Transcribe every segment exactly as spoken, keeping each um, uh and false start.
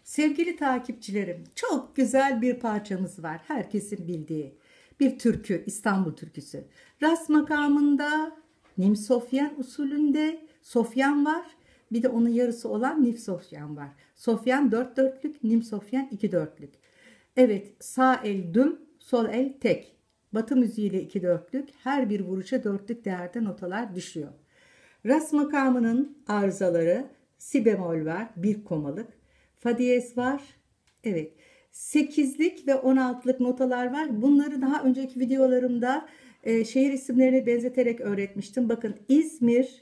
Sevgili takipçilerim, çok güzel bir parçamız var. Herkesin bildiği bir türkü, İstanbul türküsü. Ras makamında, Nim Sofyan usulünde Sofyan var. Bir de onun yarısı olan Nim Sofyan var. Sofyan dört dörtlük, Nim Sofyan iki dörtlük. Evet, sağ el düm, sol el tek. Batı müziğiyle iki dörtlük, her bir vuruşa dörtlük değerde notalar düşüyor. Ras makamının arızaları si bemol var, bir komalık. Fa diyez var. Evet. sekizlik ve on altılık notalar var. Bunları daha önceki videolarımda e, şehir isimlerine benzeterek öğretmiştim. Bakın İzmir,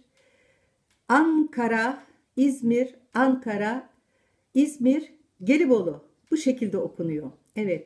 Ankara, İzmir, Ankara, İzmir, Gelibolu. Bu şekilde okunuyor. Evet.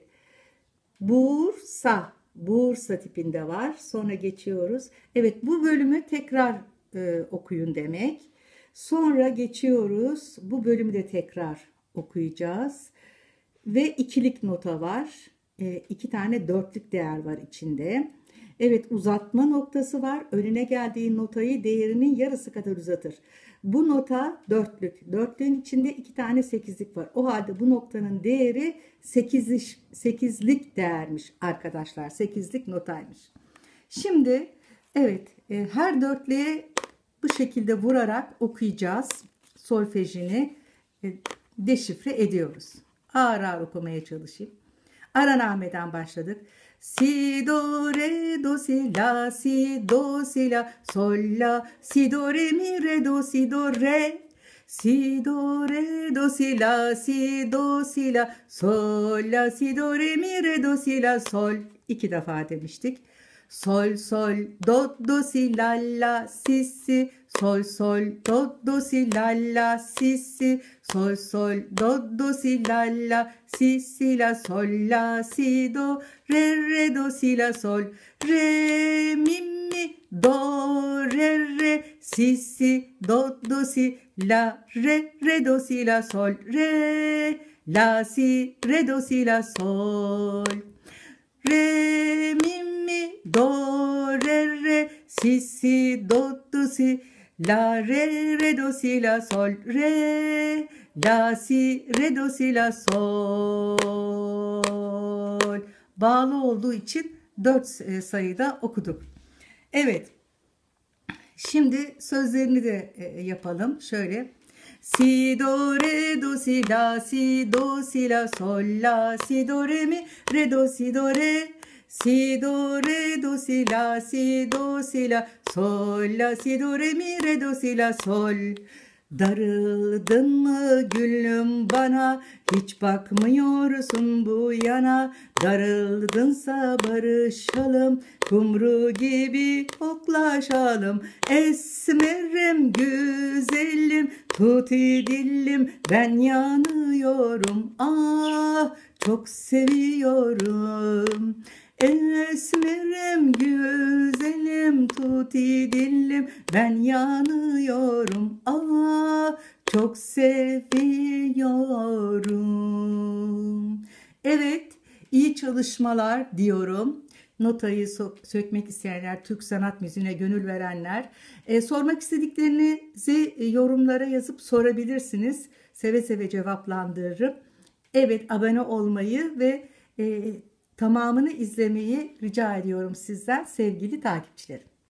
Bursa, Bursa tipinde var. Sonra geçiyoruz. Evet, bu bölümü tekrar e, okuyun demek. Sonra geçiyoruz. Bu bölümü de tekrar okuyacağız. Ve ikilik nota var. E, iki tane dörtlük değer var içinde. Evet, uzatma noktası var. Önüne geldiği notayı değerinin yarısı kadar uzatır. Bu nota dörtlük. Dörtlüğün içinde iki tane sekizlik var. O halde bu noktanın değeri sekizlik, sekizlik değermiş arkadaşlar. Sekizlik notaymış. Şimdi evet, e, her dörtlüğe bu şekilde vurarak okuyacağız. Solfejini e, deşifre ediyoruz. Ağır ağır okumaya çalışayım. Araname'den başladık. Si do re do si la si do si la sol la si do re mi re do si do re si do re do si la si do si la sol la si do re mi re do si la sol. İki defa demiştik. Sol sol do do si la la si si sol sol do do si la la si si sol sol do do si la la si si la sol la si do re re do si la sol re mi mi do re re si si do do si la re re do si la sol re la si re do si la sol re mi mi do re re si si do do si la re re do si la sol re la si re do si la sol. Bağlı olduğu için dört sayıda okuduk. Evet. Şimdi sözlerini de yapalım. Şöyle. Si do re do si la si do si la sol la si do re mi re do si do re si do re do si la si do si la sol la si do re mi re do si la sol. Darıldın mı gülüm bana, hiç bakmıyorsun bu yana. Darıldınsa barışalım, kumru gibi koklaşalım. Esmerim güzelim, tuti dillim, ben yanıyorum. Ah, çok seviyorum. Esmerim güzelim, tuti dillim, ben yanıyorum. Ah, çok seviyorum. Evet, iyi çalışmalar diyorum. Notayı sökmek isteyenler, Türk sanat müziğine gönül verenler, e, sormak istediklerinizi yorumlara yazıp sorabilirsiniz. Seve seve cevaplandırırım. Evet, abone olmayı ve e, tamamını izlemeyi rica ediyorum sizden sevgili takipçilerim.